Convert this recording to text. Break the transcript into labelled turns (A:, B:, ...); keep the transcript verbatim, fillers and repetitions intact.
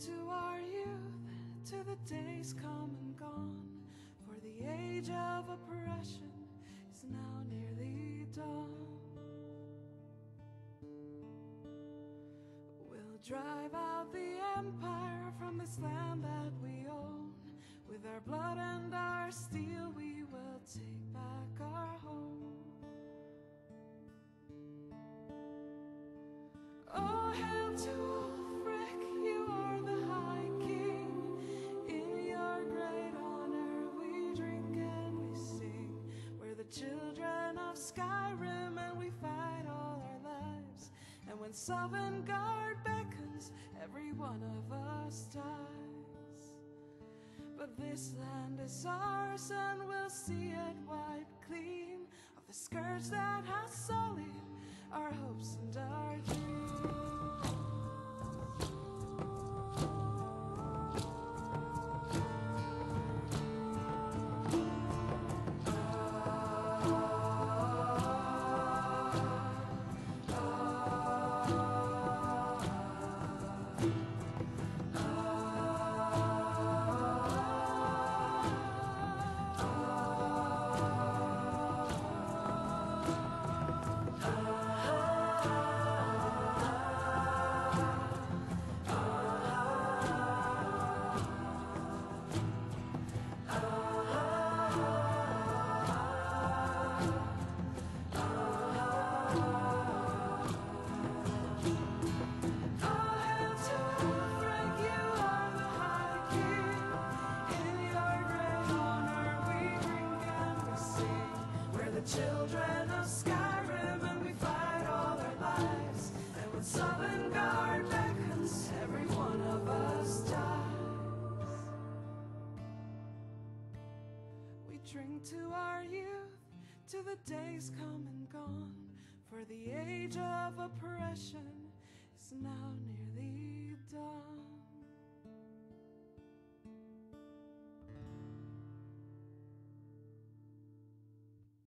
A: to our youth, to the days come and gone, for the age of oppression is now nearly done. We'll drive out the empire from this land that we own. With our blood and our steel we will take back our home. Oh, hail to Ulfric, you are the High King. In your great honor we drink and we sing. We're the children of Skyrim and we fight all our lives. And when Sovngarde beckons, every one of us dies. But this land is ours and we'll see it wiped clean of the scourge that has sullied our hopes and our dreams. Children of Skyrim and we fight all our lives. And when Sovngarde beckons, every one of us dies. We drink to our youth, to the days come and gone, for the age of oppression is now nearly done.